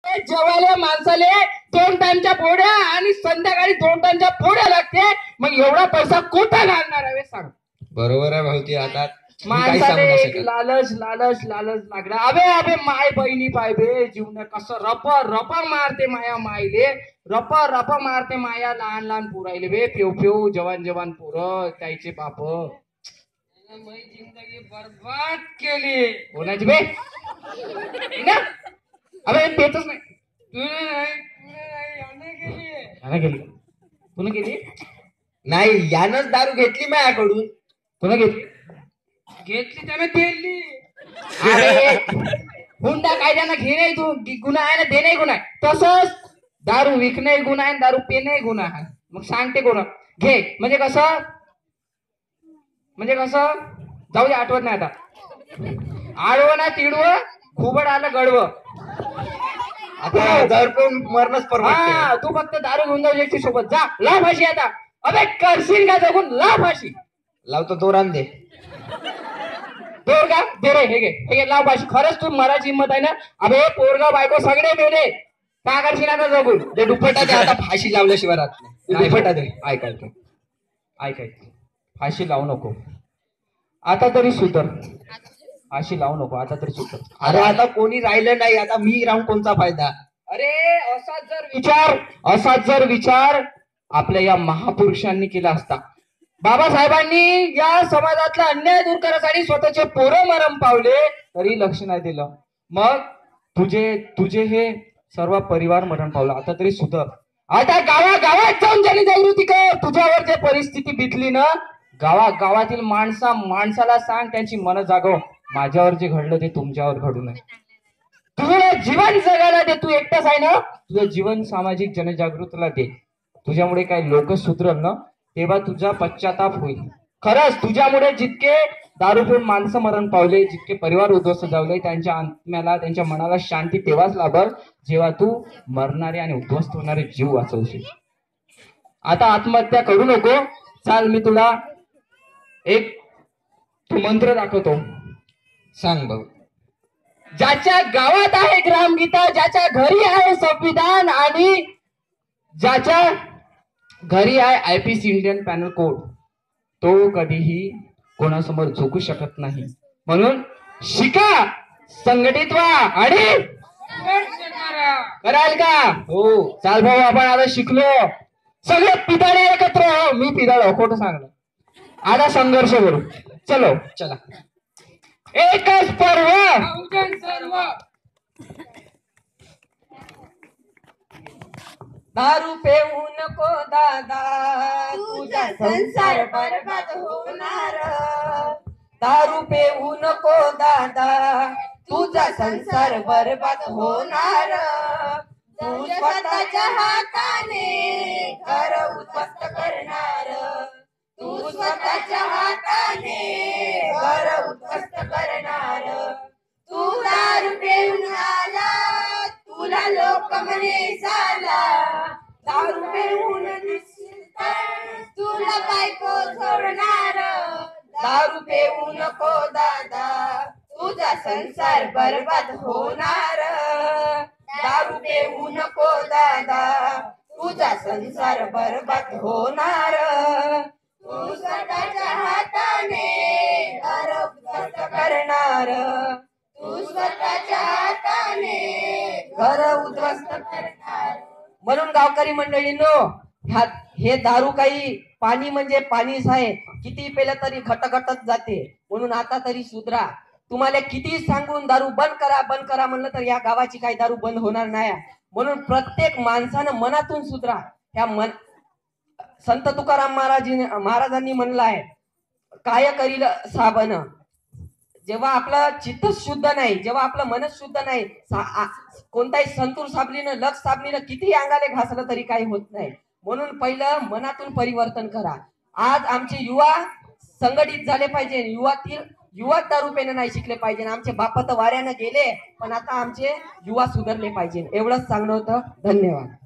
जेवायला माणसाले 2 टाइमच्या पोळ्या आणि संध्याकाळी 2 टाइमच्या पोळ्या लागते, मग एवढा पैसा कुठं घालणार आहे सांग. बरोबर आहे भाऊजी. आता माणसाले एक लालच लालच लालच लागला. अबे अबे माय बहिणी पाहिजे जीवन कसं रप रप मारते माया मायले, रप रप मारते माया लहान लहान पोरायले बे, पेव पेव जवान जवान पोरं त्याचे बाप. जिंदगी बर्बाद केली कोणाची बे ना. अबे पेतच नाही पुन्हा गेली नाही, यानंच दारू घेतली माझ्याकडून. पुन्हा घेतली घेतली त्याने पेरली. अरे हुंडा कायद्यानं घेणे तू गुन्हा आहे ना, देणे गुन्हा आहे. तसंच दारू विकणे गुन्हा आहे, दारू पिणे गुन्हा आहे. मग सांगते कोण घे म्हणजे कसं, जाऊ दे आठवत नाही आता. आडवं ना तिडवं खुबड आलं गडवं. आता दारू पिऊन मरणच परवडते. तू फक्त दारू घेऊन जाऊ एकटी सोबत जा, लाव फाशी आता. अबे करशील का जगून, लाव फाशी. लावतो दोरान दे. पोरगा दे रे, हे घे लाव फाशी. खरंच तू मराठी हिंमत आहे ना. अबे पोरगा बायको सगळे मेले, का करशील आता जगून. ते दुपट्टा दे आता, फाशी लावल्याशिवाय राहत नाही. दुपट्टा दे. ऐक फाशी लावू नको आता तरी सुधर. फाशी लावू नको आता तरी सुधर. अरे आता कोणी राहिलं नाही, आता मी राहून कोणता फायदा. अरे असाच जर विचार आपल्या या महापुरुषांनी केला असता, बाबासाहेबांनी या समाजातला अन्याय दूर करण्यासाठी स्वतःचे पोरं मरण पावले तरी लक्ष नाही दिलं. मग तुझे हे सर्व परिवार मरण पावला. आता तरी सुधर. आता गावागावात जाऊन जनजागृती कर. तुझ्यावर जे परिस्थिती बितली ना, गावातील माणसाला सांग, त्यांची मन जागव. माझ्यावर जे घडलं ते तुमच्यावर घडू नये. तुझं जीवन जगायला दे. तू एकटाच आहे ना, तुझं जीवन सामाजिक जनजागृतीला दे. तुझ्यामुळे काही लोक सुधरल ना, तेव्हा तुझा पश्चाताप होईल. खरंच तुझ्यामुळे जितके दारू पिऊन माणसं मरण पावले, जितके परिवार उद्ध्वस्त झाले, त्यांच्या आत्म्याला त्यांच्या मनाला शांती तेव्हाच लाभल जेव्हा तू मरणारे आणि उद्ध्वस्त होणारे जीव वाचवशील. आता आत्महत्या करू नको. चाल मी तुला एक मंत्र दाखवतो. सांग भाऊ. ज्याच्या गावात आहे ग्रामगीता, ज्याच्या घरी आहे संविधान आणि ज्याच्या घरी आहे IPC इंडियन पॅनल कोड, तो कधीही कोणासमोर झुकू शकत नाही. म्हणून शिका, संघटित व्हा आणि कराल का. हो चाल भाऊ, आपण आता शिकलो सगळे पिदाळे एकत्र. मी पिदाळ खोटं सांगलं. आता संघर्ष करू. चलो चला. एकच पर्व सर्व. दारू पेऊ नको दादा, तुझा संसार बरबाद होणार. दारू पेऊ नको दादा, तुझा संसार बरबाद होणार. तू स्वतःच्या हाताने घर उद्ध्वस्त करणार. तू स्वतःच्या हाताने घर उद्ध्वस्त करणार. तू दारू पिऊन आला, तुला लोक म्हणे साला. दारू पिऊन दिसशील तर तुला बायको सोडणार. दारू पिऊ नको दादा, तुझा संसार बरबाद होणार. दारू पिऊ नको दादा, तुझा संसार बरबाद होणार. तू स्वतःच्या हाताने घर उद्ध्वस्त करणार. तू स्वतःच्या हाताने घर उद्ध्वस्त करणार. म्हणून गावकरी मंडळींनो, हे दारू काही पाणी म्हणजे पाणीच आहे. किती पेलं तरी घटघटत जाते. म्हणून आता तरी सुधरा. तुम्हाला किती सांगून दारू बंद करा म्हणलं तर या गावाची काही दारू बंद होणार नाही. म्हणून प्रत्येक माणसानं मनातून सुधरा. संत तुकाराम महाराजांनी म्हणलं आहे, काय करील साबण. जेव्हा आपलं चित्तच शुद्ध नाही, जेव्हा आपलं मनच शुद्ध नाही, कोणताही संतूर साबणीनं लक्ष साबणीनं किती अंगाले घासलं तरी काही होत नाही. म्हणून पहिलं मनातून परिवर्तन करा. आज आमचे युवा संघटित झाले पाहिजे. युवा दारू पेनं नाही शिकले पाहिजे. आमचे बाप तर वाऱ्यानं गेले, पण आता आमचे युवा सुधारले पाहिजे. एवढंच सांगणं होतं. धन्यवाद.